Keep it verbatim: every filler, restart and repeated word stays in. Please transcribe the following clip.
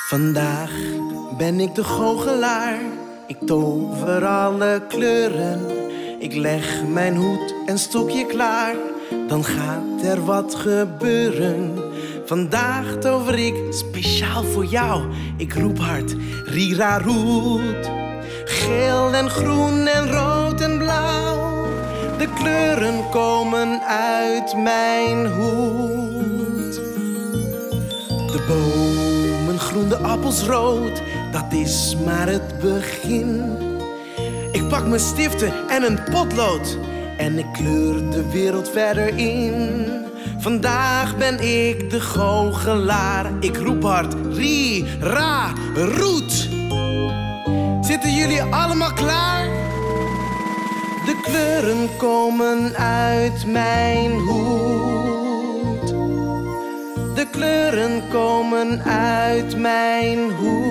Vandaag ben ik de goochelaar, ik tover alle kleuren. Ik leg mijn hoed en stokje klaar, dan gaat er wat gebeuren. Vandaag tover ik speciaal voor jou, ik roep hard, rira roet. Geel en groen en rood en blauw, de kleuren komen uit mijn hoed. De bomen groen, de appels rood, dat is maar het begin. Ik pak mijn stiften en een potlood en ik kleur de wereld verder in. Vandaag ben ik de goochelaar, ik roep hard, ri, ra, roet. Zitten jullie allemaal klaar? De kleuren komen uit mijn hoed. De kleuren komen uit mijn hoed.